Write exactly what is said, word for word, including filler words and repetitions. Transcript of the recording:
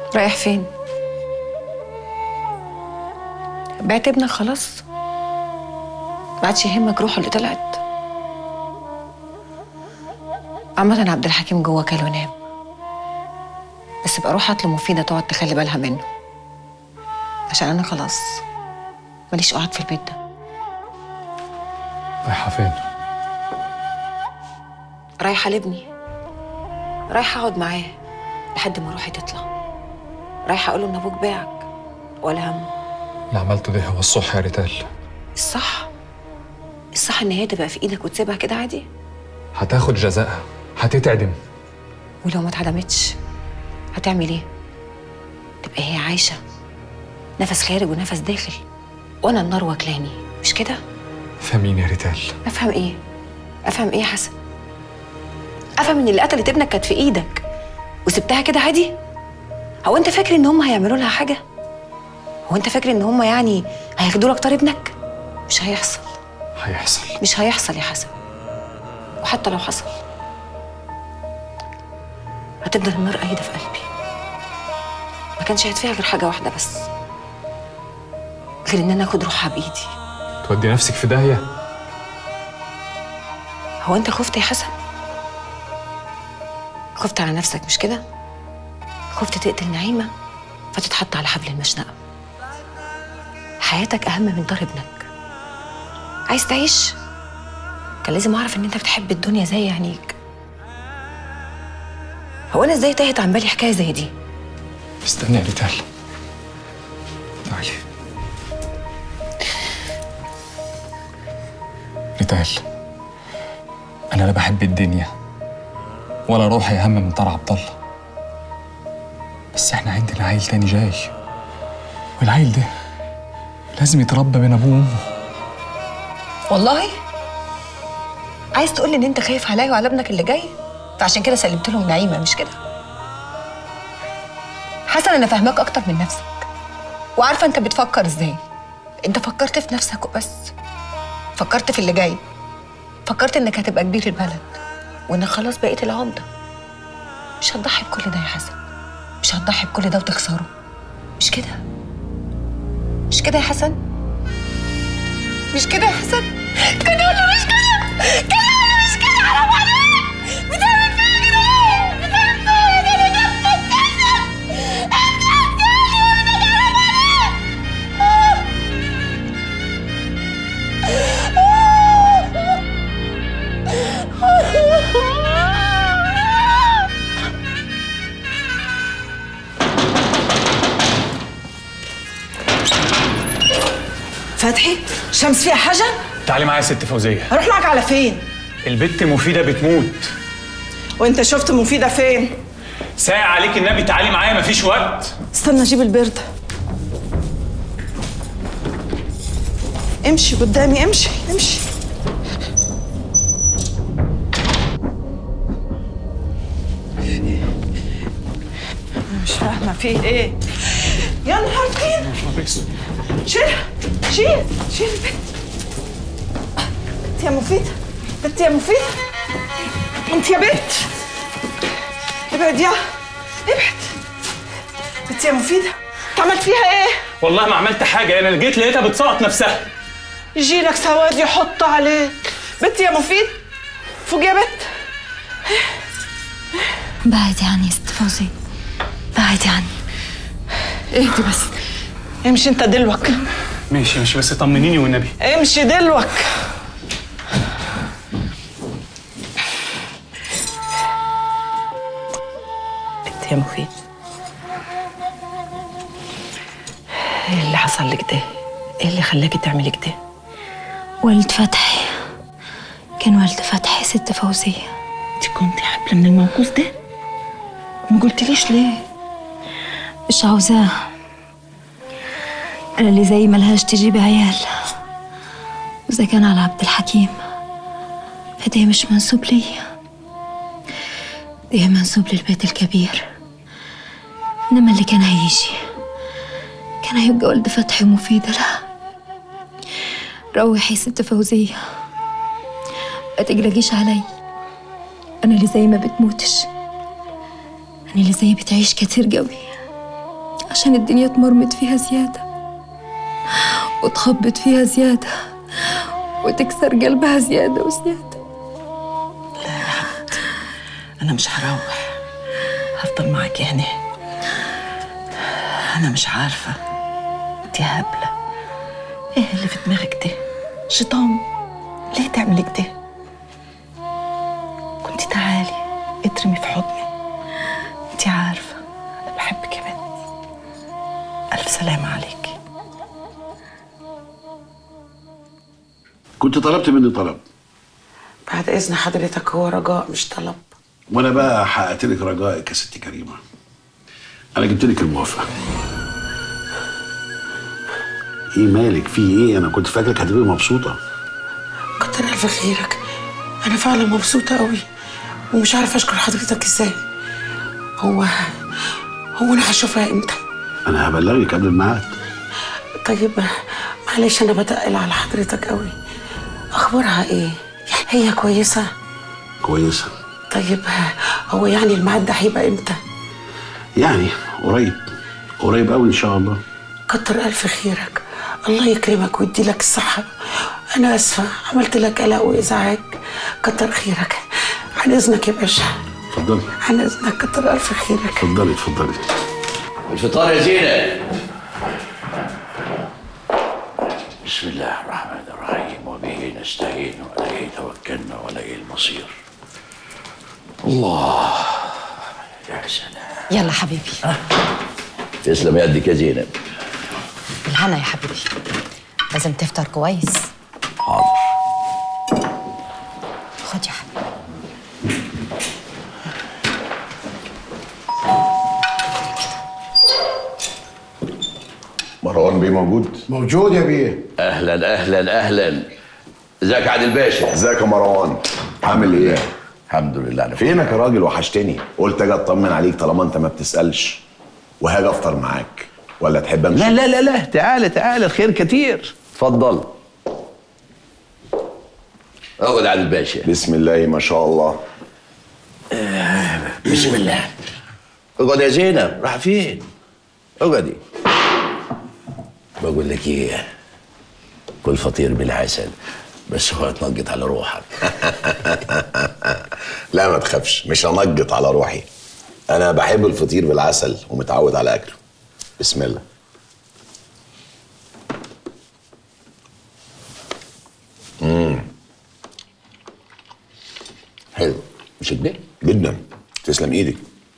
رايح فين؟ بعت ابنك خلاص؟ ما عادش يهمك روحه اللي طلعت؟ عامة عبد الحكيم جوه كل ونام، بس ابقى روح هات له مفيدة تقعد تخلي بالها منه، عشان انا خلاص ماليش قعد في البيت ده. رايحة فين؟ رايحة لابني، رايحة اقعد معاه لحد ما روحي تطلع، رايحة اقول له ان ابوك باعك ولا همه. اللي عملته ده هو الصح يا ريتال. الصح؟ الصح ان هي تبقى في ايدك وتسيبها كده عادي؟ هتاخد جزائها، هتتعدم. ولو ما اتعدمتش هتعمل ايه؟ تبقى هي عايشة نفس خارج ونفس داخل، وانا النار واكلاني، مش كده؟ فهميني يا ريتال. افهم ايه؟ افهم ايه يا حسن؟ افهم ان اللي قتلت ابنك كانت في ايدك وسبتها كده عادي؟ هو انت فاكر ان هم هيعملوا لها حاجه؟ هو انت فاكر ان هم يعني هياخدوا لك طار ابنك؟ مش هيحصل. هيحصل. مش هيحصل يا حسن، وحتى لو حصل هتفضل النار قايده في قلبي. ما كانش هيدفيها غير حاجه واحده بس، غير ان انا اخد روحها بايدي. تودي نفسك في داهيه؟ هو انت خفت يا حسن؟ خفت على نفسك مش كده؟ خفت تقتل نعيمة فتتحط على حبل المشنقة. حياتك أهم من دار ابنك. عايز تعيش؟ كان لازم أعرف إن أنت بتحب الدنيا زي عينيك. هو أنا إزاي تاهت عن بالي حكاية زي دي؟ استني يا ريتال، تعالي. ريتال، أنا لا بحب الدنيا ولا روحي أهم من طار عبد الله، بس احنا عندنا عيل تاني جاي، والعيل ده لازم يتربى بين ابوه وامه. والله؟ عايز تقول لي ان انت خايف عليا وعلى ابنك اللي جاي، فعشان كده سلمت لهم نعيمه مش كده؟ حسن انا فاهماك اكتر من نفسك، وعارفه انت بتفكر ازاي. انت فكرت في نفسك وبس، فكرت في اللي جاي، فكرت انك هتبقى كبير البلد وانك خلاص بقيت العمده. مش هتضحي بكل ده يا حسن، مش هتضحي بكل ده وتخسره، مش كده؟ مش كده يا حسن؟ مش كده يا حسن؟ كده ولا مش كده؟ كده ولا مش كده؟ حرام عليك! بتعمل فيا كده ليه؟ بتعمل فيا كده ليه؟ انت بتتكسر! انت بتتكسر وانا حرام فتحي، شمس فيها حاجة؟ تعالي معايا يا ست فوزية. هروح معاك على فين؟ البت مفيدة بتموت. وانت شفت مفيدة فين؟ ساعة عليك النبي، تعالي معايا مفيش وقت. استنى اجيب البرد. امشي قدامي، امشي امشي. انا مش فاهمة في ايه؟ يا نهار طين! شيلها، شيل شيل البنت. بنت يا مفيدة، بنت يا مفيدة، انت يا بنت ابعد، يا ابعد. بنت يا مفيدة، انت عملت فيها ايه؟ والله ما عملت حاجة، انا جيت لقيتها بتسقط نفسها. يجي لك سواد يحط عليك. بنت يا مفيد، فوق يا بنت. بعدي عني يا ست فوزي، بعدي عني. اهدي بس، امشي انت دلوك. ماشي ماشي، بس طمنيني والنبي. امشي دلوك. بنت يا مفيد، ايه اللي حصل لك ده؟ ايه اللي خلاكي تعملي كده؟ والد فتحي، كان والد فتحي ست فوزية. انت كنتي حبلة من الموقوف ده؟ ما قلتليش ليه؟ مش عاوزاه، أنا اللي زي ملهاش تجيب عيال، وإذا كان على عبد الحكيم فده مش منسوب لي، ده منسوب للبيت الكبير. إنما اللي كان هيجي كان هيبقى ولد فتحي ومفيدة. لا، روحي ست فوزية، ما تقلقيش علي، أنا اللي زي ما بتموتش، أنا اللي زي بتعيش كتير قوي. عشان الدنيا اتمرمط فيها زيادة وتخبط فيها زيادة وتكسر قلبها زيادة وزيادة. لا يا حبيبتي، أنا مش هروح، هفضل معاكي هنا. أنا مش عارفة أنت يا هبلة إيه اللي في دماغك ده؟ شيطان، ليه تعملي كده؟ كنتي تعالي اترمي في حضني، أنت عارفة أنا بحبك يا بنتي. ألف سلامة عليكي. كنت طلبت مني طلب. بعد إذن حضرتك، هو رجاء مش طلب. وانا بقى حققت لك رجائك يا ستي كريمه. انا جبت لك الموافقه. ايه مالك، في ايه؟ انا كنت فاكرك هتبقي مبسوطه. كتر الف خيرك، انا فعلا مبسوطه قوي ومش عارفه اشكر حضرتك ازاي. هو هو انا هشوفها امتى؟ انا هبلغك قبل الميعاد. طيب معلش انا بتقل على حضرتك قوي. اخبارها ايه؟ هي كويسه؟ كويسه. طيب هو يعني الميعاد ده هيبقى امتى؟ يعني قريب، قريب قوي ان شاء الله. كتر الف خيرك، الله يكرمك ويدي لك الصحه. انا اسفه عملت لك قلق وازعاج. كتر خيرك. عن اذنك يا باشا. اتفضلي. عن اذنك، كتر الف خيرك. اتفضلي اتفضلي. الفطار يا زينة. بسم الله الرحمن الرحيم، وبه نستعين وعليه توكلنا وإليه المصير. الله يا سلام. يلا حبيبي. أه. تسلم يدك يا زينب. بالهنا يا حبيبي، لازم تفطر كويس. حاضر. خد يا حبيبي. مروان بيه موجود؟ موجود يا بيه. اهلا اهلا اهلا. ازيك يا عادل باشا؟ ازيك يا مروان؟ عامل ايه؟ الحمد لله. انا فينك يا راجل؟ وحشتني. قلت اجي اطمن عليك طالما انت ما بتسالش، وهاجي افطر معاك. ولا تحب امشي؟ لا لا لا لا، تعالى تعالى، الخير كتير. اتفضل. اقعد يا عادل باشا. بسم الله ما شاء الله. آه بسم الله. اقعد يا زينب. راح فين؟ اقعدي. بقول لك ايه، كل فطير بالعسل، بس هو اتنقط على روحك. لا ما تخافش، مش هنقط على روحي. انا بحب الفطير بالعسل ومتعود على اكله. بسم الله. امم حلو، مش كده؟ جدا. تسلم ايدك.